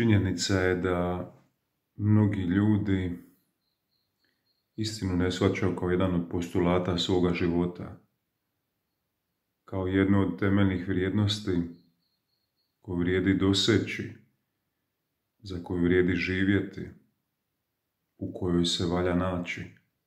Činjenica je da mnogi ljudi istinu ne shvaćaju kao jedan od postulata svoga života, kao jednu od temeljnih vrijednosti koju vrijedi doseći, za koju vrijedi živjeti, u kojoj se valja naći.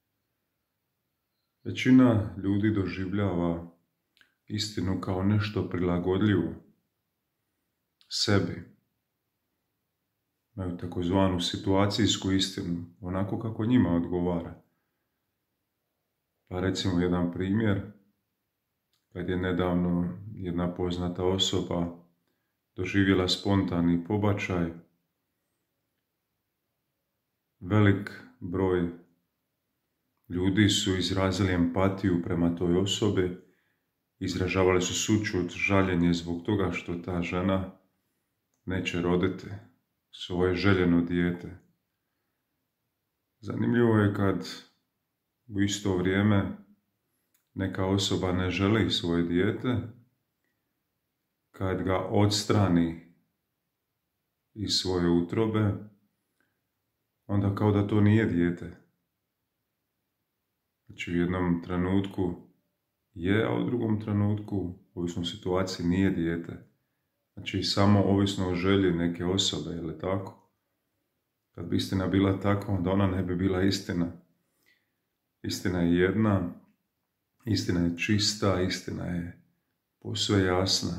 Većina ljudi doživljava istinu kao nešto prilagodljivo sebi. Imaju takozvanu situacijsku istinu, onako kako njima odgovara. Pa recimo jedan primjer, kad je nedavno jedna poznata osoba doživjela spontani pobačaj, velik broj ljudi su izrazili empatiju prema toj osobi, izražavali su sućut, žaljenje zbog toga što ta žena neće roditi svoje željeno dijete. Zanimljivo je kad u isto vrijeme neka osoba ne želi svoje dijete, kad ga odstrani iz svoje utrobe, onda kao da to nije dijete. Znači u jednom trenutku je, a u drugom trenutku, ovisno o situaciji, nije dijete. Znači samo ovisno o želji neke osobe, je li tako? Kad bi istina bila takva, onda ona ne bi bila istina. Istina je jedna, istina je čista, istina je posve jasna.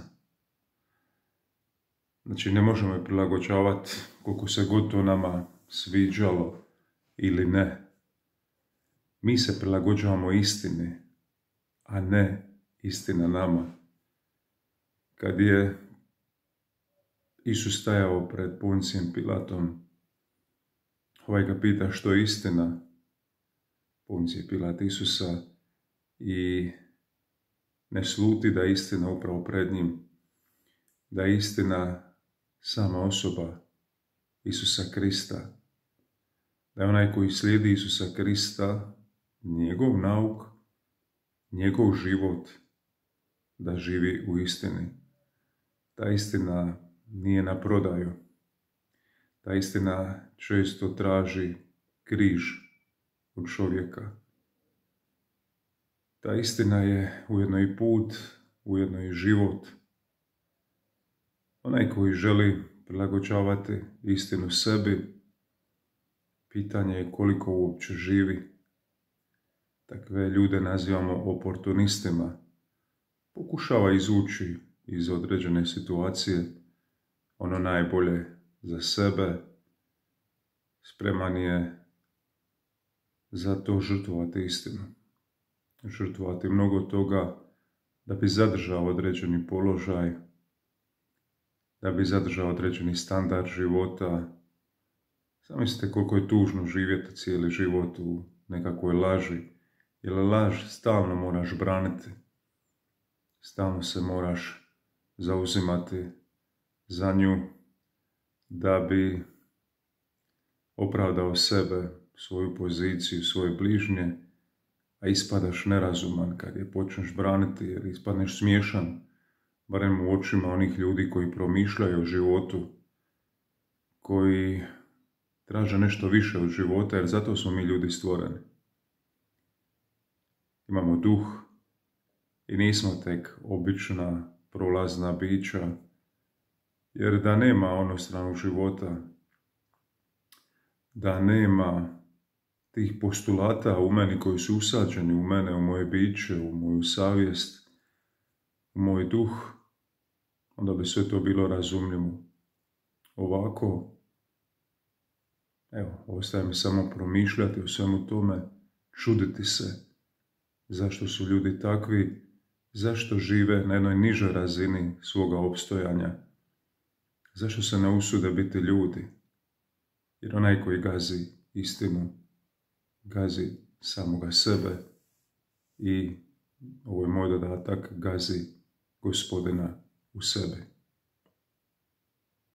Znači ne možemo je prilagođavati koliko se god to nama sviđalo ili ne. Mi se prilagođavamo istini, a ne istina nama. Kad je Isus stajao pred Poncijem Pilatom, ovaj ga pita što je istina. Poncije Pilat Isusa i ne sluti da je istina upravo pred njim, da je istina sama osoba Isusa Krista, da je onaj koji slijedi Isusa Krista, njegov nauk, njegov život, da živi u istini. Ta istina nije na prodaju. Ta istina često traži križ od čovjeka. Ta istina je ujedno i put, ujedno i život. Onaj koji želi prilagođavati istinu sebi, pitanje je koliko uopće živi. Takve ljude nazivamo oportunistima. Pokušava izvući iz određene situacije ono najbolje za sebe, spreman je za to žrtvovati istinu. Žrtvovati mnogo toga da bi zadržao određeni položaj, da bi zadržao određeni standard života. Zamislite koliko je tužno živjeti cijeli život u nekakvoj laži, jer laž stalno moraš braniti, stalno se moraš zauzimati za nju da bi opravdao sebe, svoju poziciju, svoje bližnje, a ispadaš nerazuman kad je počneš braniti, jer ispadneš smiješan, barem u očima onih ljudi koji promišljaju o životu, koji traže nešto više od života, jer zato smo mi ljudi stvoreni. Imamo duh i nismo tek obična prolazna bića, jer da nema onostranog života, da nema tih postulata u meni koji su usađeni u mene, u moje biće, u moju savjest, u moj duh, onda bi sve to bilo razumljivo. Ovako, ostaje mi samo promišljati o svemu tome, čuditi se zašto su ljudi takvi, zašto žive na jednoj nižoj razini svoga opstojanja, zašto se ne usude biti ljudi, jer onaj koji gazi istinu, gazi samoga sebe i, ovo je moj dodatak, gazi Gospodina u sebi.